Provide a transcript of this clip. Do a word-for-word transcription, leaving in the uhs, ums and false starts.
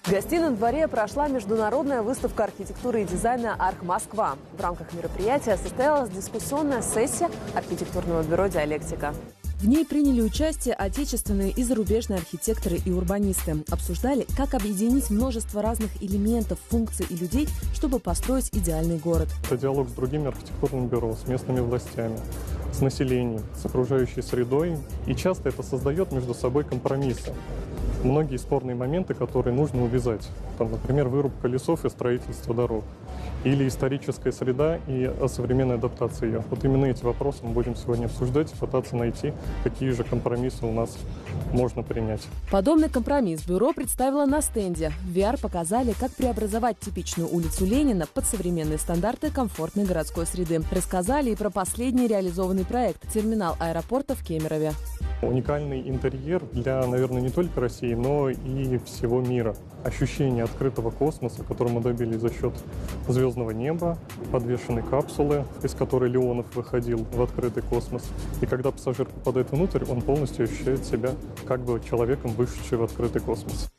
В гостином дворе прошла международная выставка архитектуры и дизайна «Арх-Москва». В рамках мероприятия состоялась дискуссионная сессия архитектурного бюро «Диалектика». В ней приняли участие отечественные и зарубежные архитекторы и урбанисты. Обсуждали, как объединить множество разных элементов, функций и людей, чтобы построить идеальный город. Это диалог с другими архитектурными бюро, с местными властями, с населением, с окружающей средой. И часто это создает между собой компромиссы. Многие спорные моменты, которые нужно увязать. Там, например, вырубка лесов и строительство дорог. Или историческая среда и современная адаптация ее. Вот именно эти вопросы мы будем сегодня обсуждать и пытаться найти, какие же компромиссы у нас можно принять. Подобный компромисс бюро представило на стенде. В ви ар показали, как преобразовать типичную улицу Ленина под современные стандарты комфортной городской среды. Рассказали и про последний реализованный проект – терминал аэропорта в Кемерове. Уникальный интерьер для, наверное, не только России, но и всего мира. Ощущение открытого космоса, которое мы добились за счет звездного неба, подвешенной капсулы, из которой Леонов выходил в открытый космос. И когда пассажир попадает внутрь, он полностью ощущает себя как бы человеком, вышедшим в открытый космос.